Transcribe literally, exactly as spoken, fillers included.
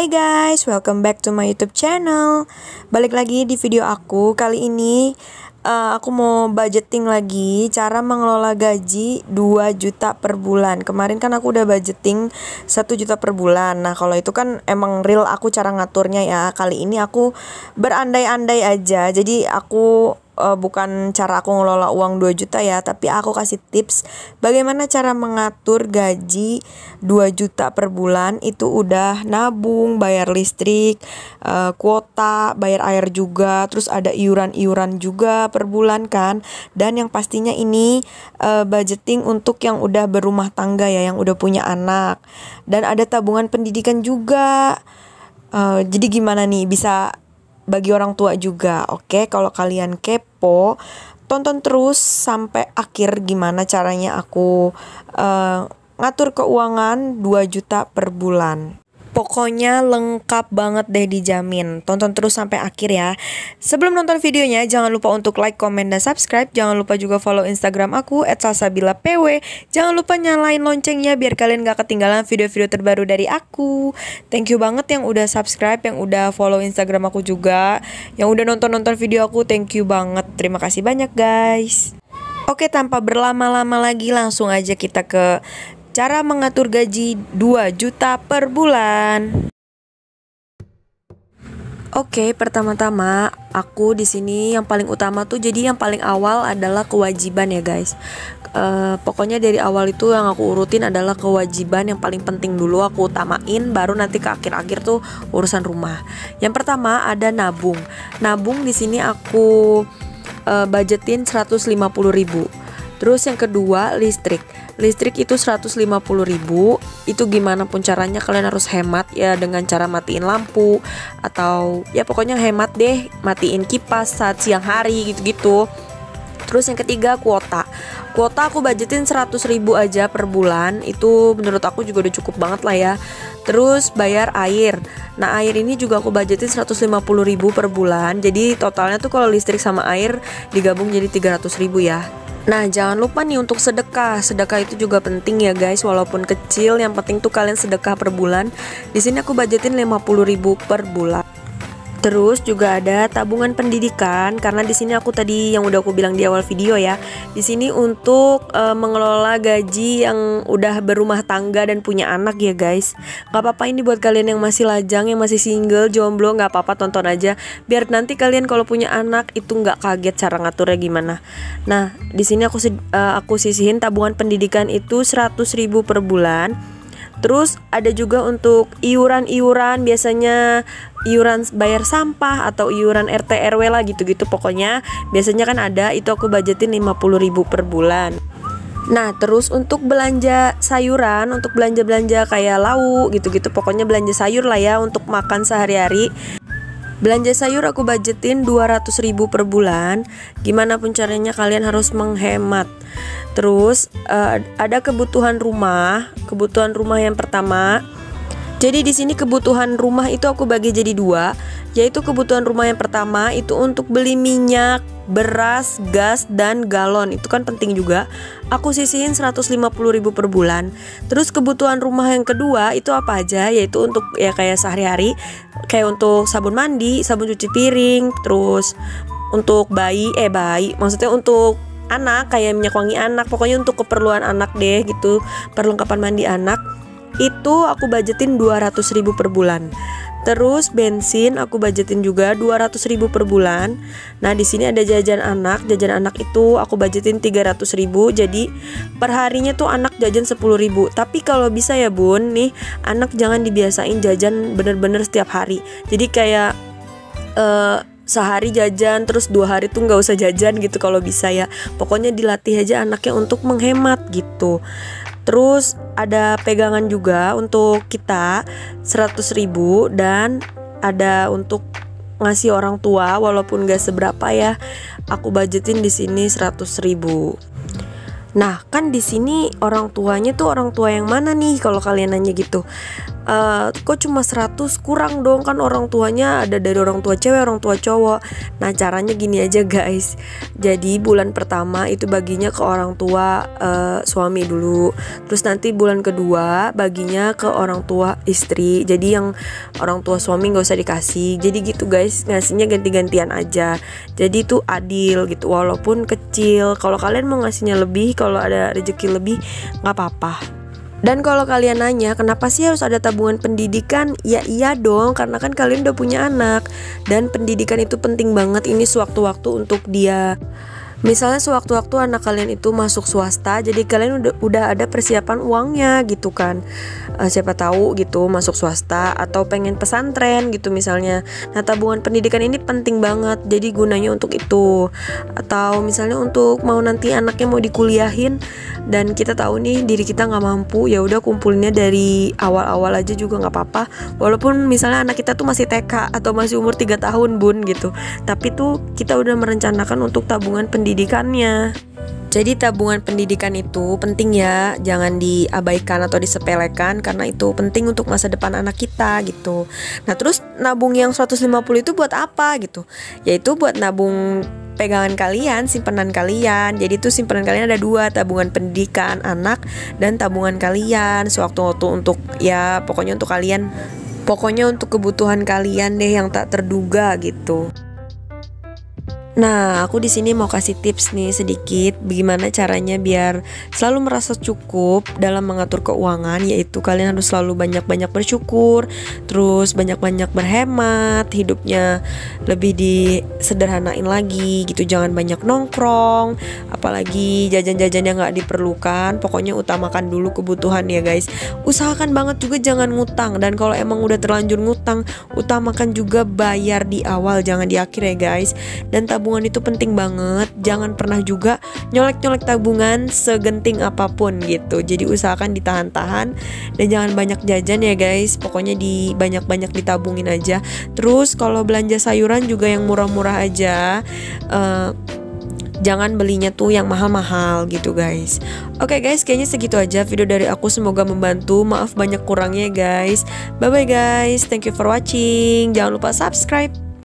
Hai guys, welcome back to my YouTube channel. Balik lagi di video aku. Kali ini uh, aku mau budgeting lagi cara mengelola gaji dua juta per bulan. Kemarin kan aku udah budgeting satu juta per bulan. Nah, kalau itu kan emang real aku cara ngaturnya ya. Kali ini aku berandai-andai aja. Jadi aku Uh, bukan cara aku ngelola uang dua juta ya, tapi aku kasih tips bagaimana cara mengatur gaji dua juta per bulan. Itu udah nabung, bayar listrik, uh, kuota, bayar air juga, terus ada iuran-iuran juga per bulan kan. Dan yang pastinya ini uh, budgeting untuk yang udah berumah tangga ya, yang udah punya anak. Dan ada tabungan pendidikan juga. Uh, jadi gimana nih bisa bagi orang tua juga. Oke, kalau kalian kepo, tonton terus sampai akhir gimana caranya aku uh, ngatur keuangan dua juta per bulan. Pokoknya lengkap banget deh, dijamin. Tonton terus sampai akhir ya. Sebelum nonton videonya, jangan lupa untuk like, komen, dan subscribe. Jangan lupa juga follow Instagram aku et salsabila p w. Jangan lupa nyalain loncengnya biar kalian gak ketinggalan video-video terbaru dari aku. Thank you banget yang udah subscribe, yang udah follow Instagram aku juga, yang udah nonton-nonton video aku. Thank you banget. Terima kasih banyak guys. Oke, tanpa berlama-lama lagi langsung aja kita ke cara mengatur gaji dua juta per bulan. Oke, pertama-tama aku di sini yang paling utama tuh, jadi yang paling awal adalah kewajiban ya guys. Uh, pokoknya dari awal itu yang aku urutin adalah kewajiban yang paling penting dulu aku utamain, baru nanti ke akhir-akhir tuh urusan rumah. Yang pertama ada nabung. Nabung di sini aku uh, budgetin seratus lima puluh ribu. Terus yang kedua listrik. Listrik itu seratus lima puluh ribu. Itu gimana pun caranya kalian harus hemat ya, dengan cara matiin lampu atau ya pokoknya hemat deh, matiin kipas saat siang hari gitu-gitu. Terus yang ketiga kuota. Kuota aku budgetin seratus ribu aja per bulan. Itu menurut aku juga udah cukup banget lah ya. Terus bayar air. Nah, air ini juga aku budgetin seratus lima puluh ribu per bulan. Jadi totalnya tuh kalau listrik sama air digabung jadi tiga ratus ribu ya. Nah, jangan lupa nih untuk sedekah. Sedekah itu juga penting ya guys, walaupun kecil, yang penting tuh kalian sedekah per bulan. Di sini aku budgetin lima puluh ribu per bulan. Terus juga ada tabungan pendidikan, karena di sini aku tadi yang udah aku bilang di awal video ya. Di sini untuk e, mengelola gaji yang udah berumah tangga dan punya anak ya guys. Gak apa-apa ini buat kalian yang masih lajang, yang masih single, jomblo, gak apa-apa, tonton aja. Biar nanti kalian kalau punya anak itu nggak kaget cara ngaturnya gimana. Nah, di sini aku e, aku sisihin tabungan pendidikan itu seratus ribu per bulan. Terus ada juga untuk iuran-iuran, biasanya iuran bayar sampah atau iuran R T R W lah gitu-gitu. Pokoknya biasanya kan ada, itu aku budgetin lima puluh ribu per bulan. Nah, terus untuk belanja sayuran, untuk belanja-belanja kayak lauk gitu-gitu, pokoknya belanja sayur lah ya untuk makan sehari-hari. Belanja sayur aku budgetin dua ratus ribu per bulan. Gimana pun caranya kalian harus menghemat. Terus uh, ada kebutuhan rumah. Kebutuhan rumah yang pertama. Jadi di sini kebutuhan rumah itu aku bagi jadi dua, yaitu kebutuhan rumah yang pertama itu untuk beli minyak, beras, gas, dan galon. Itu kan penting juga. Aku sisihin seratus lima puluh ribu per bulan. Terus kebutuhan rumah yang kedua itu apa aja, yaitu untuk ya kayak sehari-hari, kayak untuk sabun mandi, sabun cuci piring, terus untuk bayi, eh bayi, maksudnya untuk anak kayak minyak wangi anak, pokoknya untuk keperluan anak deh gitu, perlengkapan mandi anak. Itu aku budgetin dua ratus ribu per bulan. Terus bensin aku budgetin juga dua ratus ribu per bulan. Nah, di sini ada jajan anak. Jajan anak itu aku budgetin tiga ratus ribu. Jadi perharinya tuh anak jajan sepuluh ribu. Tapi kalau bisa ya bun, nih anak jangan dibiasain jajan bener-bener setiap hari. Jadi kayak uh, sehari jajan, terus dua hari tuh nggak usah jajan gitu kalau bisa ya. Pokoknya dilatih aja anaknya untuk menghemat gitu. Terus ada pegangan juga untuk kita seratus ribu, dan ada untuk ngasih orang tua walaupun gak seberapa ya. Aku budgetin di sini seratus ribu. Nah, kan di sini orang tuanya tuh orang tua yang mana nih kalau kalian nanya gitu. Uh, kok cuma seratus, kurang dong, kan orang tuanya ada dari orang tua cewek, orang tua cowok. Nah caranya gini aja guys, jadi bulan pertama itu baginya ke orang tua uh, suami dulu, terus nanti bulan kedua baginya ke orang tua istri, jadi yang orang tua suami gak usah dikasih. Jadi gitu guys, ngasihnya ganti-gantian aja, jadi itu adil gitu walaupun kecil. Kalau kalian mau ngasihnya lebih, kalau ada rezeki lebih gak apa-apa. Dan kalau kalian nanya kenapa sih harus ada tabungan pendidikan, ya iya dong, karena kan kalian udah punya anak, dan pendidikan itu penting banget. Ini sewaktu-waktu untuk dia, misalnya sewaktu-waktu anak kalian itu masuk swasta, jadi kalian udah udah ada persiapan uangnya gitu kan. E, siapa tahu gitu masuk swasta atau pengen pesantren gitu misalnya. Nah tabungan pendidikan ini penting banget, jadi gunanya untuk itu. Atau misalnya untuk mau nanti anaknya mau dikuliahin dan kita tahu nih diri kita nggak mampu, ya udah kumpulinnya dari awal-awal aja juga nggak apa-apa. Walaupun misalnya anak kita tuh masih T K atau masih umur tiga tahun bun gitu, tapi tuh kita udah merencanakan untuk tabungan pendidikannya. Jadi tabungan pendidikan itu penting ya, jangan diabaikan atau disepelekan, karena itu penting untuk masa depan anak kita gitu. Nah terus nabung yang seratus lima puluh itu buat apa gitu? Yaitu buat nabung pegangan kalian, simpanan kalian. Jadi tuh simpanan kalian ada dua, tabungan pendidikan anak dan tabungan kalian sewaktu-waktu untuk ya pokoknya untuk kalian, pokoknya untuk kebutuhan kalian deh yang tak terduga gitu. Nah, aku di sini mau kasih tips nih sedikit bagaimana caranya biar selalu merasa cukup dalam mengatur keuangan, yaitu kalian harus selalu banyak-banyak bersyukur, terus banyak-banyak berhemat, hidupnya lebih disederhanain lagi gitu, jangan banyak nongkrong, apalagi jajan-jajan yang gak diperlukan. Pokoknya utamakan dulu kebutuhan ya guys. Usahakan banget juga jangan ngutang, dan kalau emang udah terlanjur ngutang, utamakan juga bayar di awal, jangan di akhir ya guys. Dan tabungan itu penting banget, jangan pernah juga nyolek-nyolek tabungan segenting apapun gitu. Jadi usahakan ditahan-tahan dan jangan banyak jajan ya guys. Pokoknya di banyak-banyak ditabungin aja. Terus kalau belanja sayuran juga yang murah-murah aja, uh, jangan belinya tuh yang mahal-mahal gitu guys. Oke guys, kayaknya segitu aja video dari aku, semoga membantu. Maaf banyak kurangnya guys. Bye bye guys, thank you for watching. Jangan lupa subscribe.